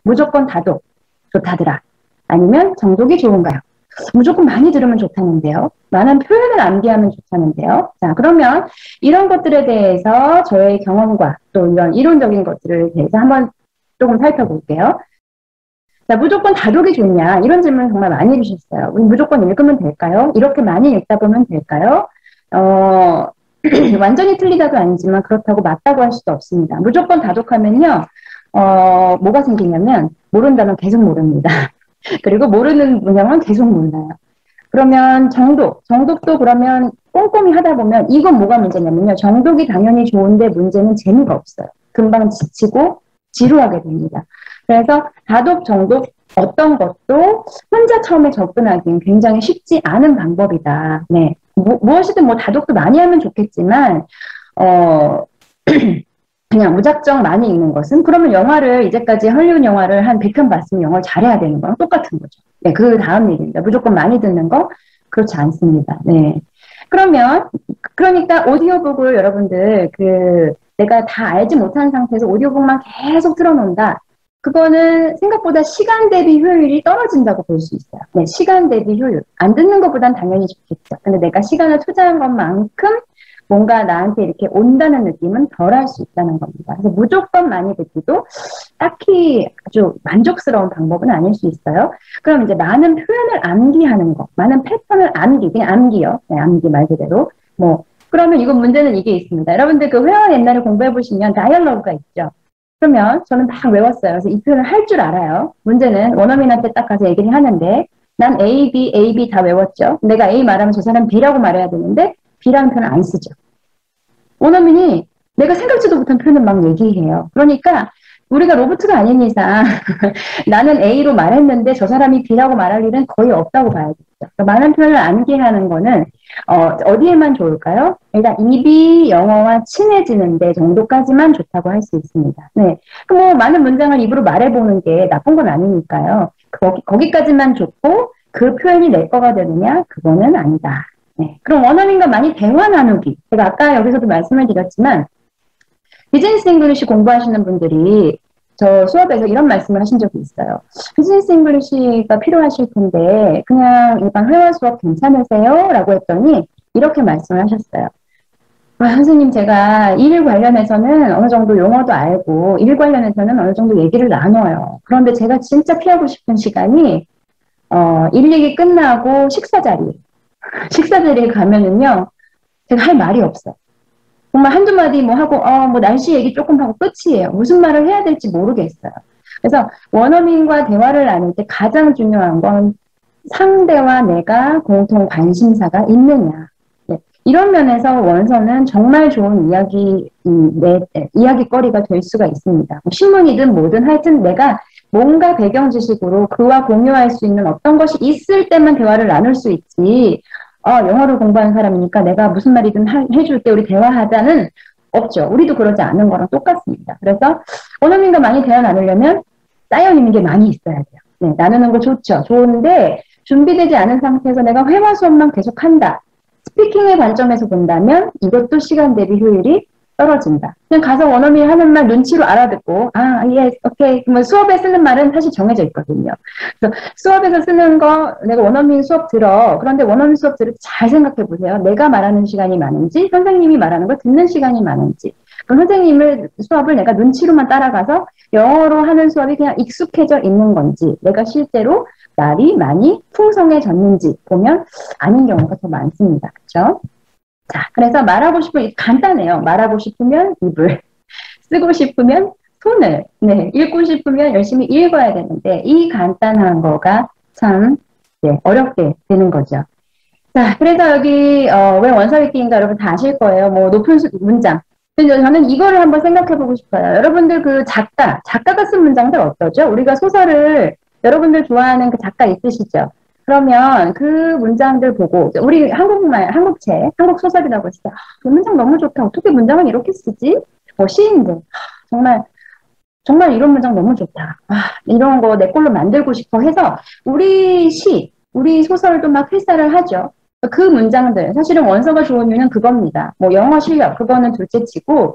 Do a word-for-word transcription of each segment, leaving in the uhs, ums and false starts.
무조건 다독 좋다더라. 아니면 정독이 좋은가요? 무조건 많이 들으면 좋다는데요. 많은 표현을 암기하면 좋다는데요. 자, 그러면 이런 것들에 대해서 저의 경험과 또 이런 이론적인 것들을 대해서 한번 조금 살펴볼게요. 자, 무조건 다독이 좋냐? 이런 질문을 정말 많이 해주셨어요. 우리 무조건 읽으면 될까요? 이렇게 많이 읽다 보면 될까요? 어, 완전히 틀리다도 아니지만 그렇다고 맞다고 할 수도 없습니다. 무조건 다독하면요, 어, 뭐가 생기냐면 모른다면 계속 모릅니다. 그리고 모르는 문장은 계속 몰라요. 그러면 정독, 정독도 그러면 꼼꼼히 하다 보면 이건 뭐가 문제냐면요. 정독이 당연히 좋은데 문제는 재미가 없어요. 금방 지치고 지루하게 됩니다. 그래서 다독, 정독 어떤 것도 혼자 처음에 접근하기는 굉장히 쉽지 않은 방법이다. 네, 무, 무엇이든 뭐 다독도 많이 하면 좋겠지만 어 그냥 무작정 많이 읽는 것은 그러면 영화를 이제까지 헐리우드 영화를 한 백 편 봤으면 영어를 잘해야 되는 거랑 똑같은 거죠. 네, 그 다음 얘기입니다. 무조건 많이 듣는 거 그렇지 않습니다. 네. 그러면 그러니까 오디오북을 여러분들 그 내가 다 알지 못하는 상태에서 오디오북만 계속 틀어놓는다. 그거는 생각보다 시간 대비 효율이 떨어진다고 볼 수 있어요. 네, 시간 대비 효율. 안 듣는 것보단 당연히 좋겠죠. 근데 내가 시간을 투자한 것만큼 뭔가 나한테 이렇게 온다는 느낌은 덜 할 수 있다는 겁니다. 그래서 무조건 많이 듣기도 딱히 아주 만족스러운 방법은 아닐 수 있어요. 그럼 이제 많은 표현을 암기하는 거, 많은 패턴을 암기, 그냥 암기요. 네, 암기 말 그대로. 뭐, 그러면 이거 문제는 이게 있습니다. 여러분들 그 회화 옛날에 공부해보시면 다이얼로그가 있죠. 그러면 저는 막 외웠어요. 그래서 이 표현을 할 줄 알아요. 문제는 원어민한테 딱 가서 얘기를 하는데 난 A, B, A, B 다 외웠죠. 내가 A 말하면 저 사람 B라고 말해야 되는데 B라는 표현을 안 쓰죠. 원어민이 내가 생각지도 못한 표현을 막 얘기해요. 그러니까 우리가 로봇가 아닌 이상 나는 A로 말했는데 저 사람이 B라고 말할 일은 거의 없다고 봐야겠죠. 그러니까 많은 표현을 암기하는 거는 어, 어디에만 좋을까요? 일단 입이 영어와 친해지는데 정도까지만 좋다고 할 수 있습니다. 네, 뭐 많은 문장을 입으로 말해보는 게 나쁜 건 아니니까요. 거기, 거기까지만 좋고 그 표현이 내 거가 되느냐? 그거는 아니다. 네, 그럼 원어민과 많이 대화 나누기. 제가 아까 여기서도 말씀을 드렸지만 비즈니스 잉글리시 공부하시는 분들이 저 수업에서 이런 말씀을 하신 적이 있어요. 비즈니스 잉글리시가 필요하실 텐데 그냥 일반 회화 수업 괜찮으세요? 라고 했더니 이렇게 말씀을 하셨어요. 아, 선생님 제가 일 관련해서는 어느 정도 용어도 알고 일 관련해서는 어느 정도 얘기를 나눠요. 그런데 제가 진짜 피하고 싶은 시간이 어, 일 얘기 끝나고 식사 자리 식사 자리에 가면은요 제가 할 말이 없어요. 정말 한두 마디 뭐 하고 어, 뭐 날씨 얘기 조금 하고 끝이에요. 무슨 말을 해야 될지 모르겠어요. 그래서 원어민과 대화를 나눌 때 가장 중요한 건 상대와 내가 공통 관심사가 있느냐. 네. 이런 면에서 원서는 정말 좋은 이야기, 음, 네, 네, 이야기거리가 될 수가 있습니다. 뭐 신문이든 뭐든 하여튼 내가 뭔가 배경 지식으로 그와 공유할 수 있는 어떤 것이 있을 때만 대화를 나눌 수 있지. 어, 영어를 공부하는 사람이니까 내가 무슨 말이든 하, 해줄게, 우리 대화하자는 없죠. 우리도 그러지 않은 거랑 똑같습니다. 그래서 원어민과 많이 대화 나누려면 쌓여 있는 게 많이 있어야 돼요. 네, 나누는 거 좋죠. 좋은데 준비되지 않은 상태에서 내가 회화 수업만 계속 한다. 스피킹의 관점에서 본다면 이것도 시간 대비 효율이 떨어진다. 그냥 가서 원어민이 하는 말 눈치로 알아듣고 아, 예, 오케이. 그러면 수업에 쓰는 말은 사실 정해져 있거든요. 그래서 수업에서 쓰는 거 내가 원어민 수업 들어. 그런데 원어민 수업 들을 때 잘 생각해 보세요. 내가 말하는 시간이 많은지 선생님이 말하는 걸 듣는 시간이 많은지. 그럼 선생님을 수업을 내가 눈치로만 따라가서 영어로 하는 수업이 그냥 익숙해져 있는 건지 내가 실제로 말이 많이 풍성해졌는지 보면 아닌 경우가 더 많습니다. 그렇죠? 자, 그래서 말하고 싶으면 간단해요. 말하고 싶으면 입을, 쓰고 싶으면 손을, 네, 읽고 싶으면 열심히 읽어야 되는데 이 간단한 거가 참 네, 어렵게 되는 거죠. 자, 그래서 여기 어, 왜 원서 읽기인가 여러분 다 아실 거예요. 뭐 높은 수, 문장. 근데 저는 이거를 한번 생각해보고 싶어요. 여러분들 그 작가, 작가가 쓴 문장들 어떠죠? 우리가 소설을 여러분들 좋아하는 그 작가 있으시죠? 그러면 그 문장들 보고 우리 한국말, 한국책, 한국 소설이라고 했을 때 아, 그 문장 너무 좋다. 어떻게 문장을 이렇게 쓰지? 뭐 시인들 정말 정말 이런 문장 너무 좋다. 아, 이런 거 내 걸로 만들고 싶어 해서 우리 시, 우리 소설도 막 필사를 하죠. 그 문장들 사실은 원서가 좋은 이유는 그겁니다. 뭐 영어 실력 그거는 둘째치고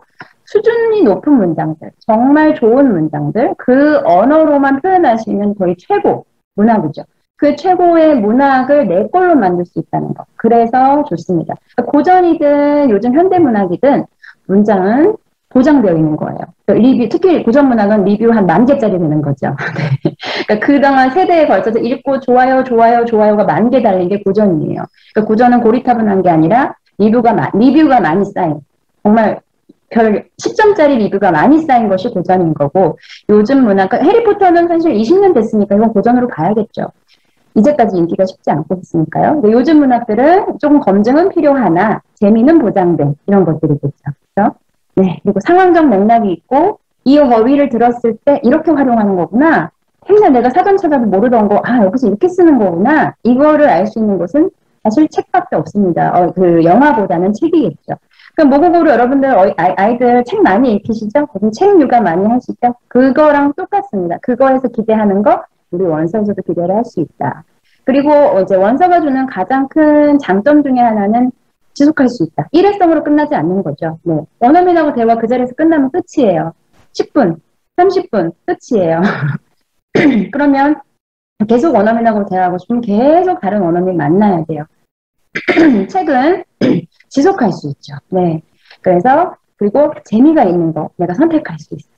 수준이 높은 문장들, 정말 좋은 문장들, 그 언어로만 표현하시면 거의 최고 문학이죠. 그 최고의 문학을 내 걸로 만들 수 있다는 것. 그래서 좋습니다. 고전이든 요즘 현대문학이든 문장은 보장되어 있는 거예요. 리뷰, 특히 고전문학은 리뷰 한 만 개짜리 되는 거죠. 그러니까 그동안 세대에 걸쳐서 읽고 좋아요, 좋아요, 좋아요가 만 개 달린 게 고전이에요. 그러니까 고전은 고리타분한 게 아니라 리뷰가, 리뷰가 많이 쌓인, 정말 별 십 점짜리 리뷰가 많이 쌓인 것이 고전인 거고, 요즘 문학, 그러니까 해리포터는 사실 이십 년 됐으니까 이건 고전으로 봐야겠죠. 이제까지 인기가 쉽지 않고 있으니까요. 근데 요즘 문학들은 조금 검증은 필요하나 재미는 보장된 이런 것들이겠죠. 그렇죠? 네. 그리고 상황적 맥락이 있고 이 어휘를 들었을 때 이렇게 활용하는 거구나. 맨날 내가 사전 찾아도 모르던 거, 아 여기서 이렇게 쓰는 거구나. 이거를 알 수 있는 것은 사실 책밖에 없습니다. 어, 그 영화보다는 책이겠죠. 그럼 모국어로 여러분들 어, 아이들 책 많이 읽히시죠? 책 육아 많이 하시죠? 그거랑 똑같습니다. 그거에서 기대하는 거 우리 원서에서도 기대를 할 수 있다. 그리고 이제 원서가 주는 가장 큰 장점 중에 하나는 지속할 수 있다. 일회성으로 끝나지 않는 거죠. 네. 원어민하고 대화 그 자리에서 끝나면 끝이에요. 십 분, 삼십 분 끝이에요. 그러면 계속 원어민하고 대화하고 싶으면 계속 다른 원어민 만나야 돼요. 책은 지속할 수 있죠. 네. 그래서 그리고 재미가 있는 거 내가 선택할 수 있어요.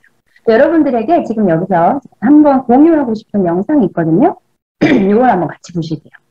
여러분들에게 지금 여기서 한번 공유하고 싶은 영상이 있거든요. 이걸 한번 같이 보실게요.